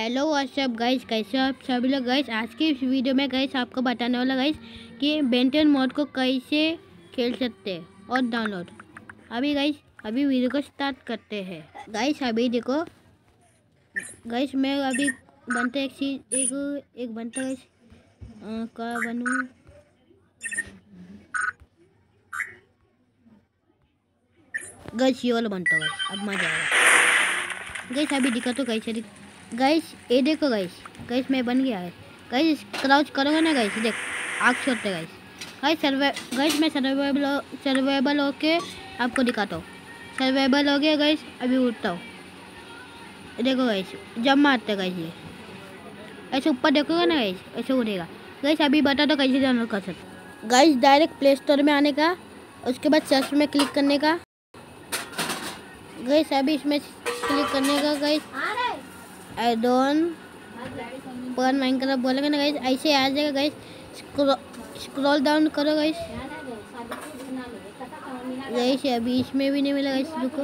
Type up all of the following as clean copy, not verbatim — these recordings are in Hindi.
हेलो व्हाट्सअप गाइस, कैसे हो आप सभी लोग। गाइस आज की इस वीडियो में गाइस आपको बताने वाला गाइस कि बेन 10 मोड को कैसे खेल सकते हैं और डाउनलोड। अभी वीडियो को स्टार्ट करते हैं। गाइस अभी देखो गाइस, मैं अभी बनता एक चीज एक बनता गाइस का बनूँ। गाइस ये वाला बनता गाइस, अब मजा आएगा। गाइस अभी दिखा तो कैसे गाइस, ये देखो गाइस मैं बन गया है। गाइस क्राउच करोगे ना गाइस, देख आग छोड़ते गाइस। गाइस मैं सर्वाइवल होके आपको दिखाता हूँ। सर्वाइवल हो गया गाइस, अभी उठता हूँ। देखो गाइस जब मारते गाइस, ये ऐसे ऊपर देखोगे ना गाइस, ऐसे उड़ेगा। गाइस अभी बता दो कैसे डाउनलोड कर सकते। गाइस डायरेक्ट प्ले स्टोर में आने का, उसके बाद सर्च में क्लिक करने का। गाइस अभी इसमें क्लिक करने का गाइस, आई डोंट पर माइनक्राफ्ट बोलेंगे ना गाइस, ऐसे आ जाएगा गाइस। स्क्रॉल डाउन करो गाइस। गाइस अभी इसमें भी नहीं मिला गाइस, रुको।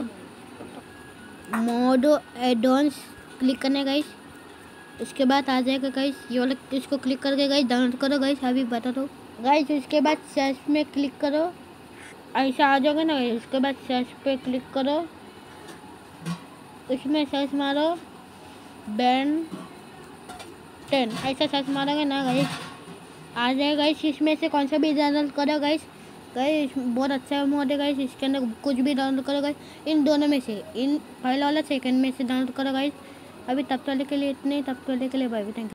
मोडो एडॉन्स क्लिक करने गाइस, उसके बाद आ जाएगा गाइस ये वाला, इसको क्लिक करके गाइस डाउनलोड करो गाइस। अभी बता दो गाइस, उसके बाद सर्च में क्लिक करो, ऐसा आ जाएगा ना गाइस। उसके बाद सर्च पे क्लिक करो, उसमें सर्च मारो बेन 10, ऐसा सर्च मारोगे ना गाइस आ जाएगा गाइस। इसमें से कौन सा भी डाउनलोड करो गाइस। गाइस बहुत अच्छा मोड है गाइस, इसके अंदर कुछ भी डाउनलोड करो गाइस। इन दोनों में से, इन पहला वाला सेकंड में से डाउनलोड करो गाइस। अभी तब तक के लिए इतने, तब तक के लिए बाय बाय, थैंक यू।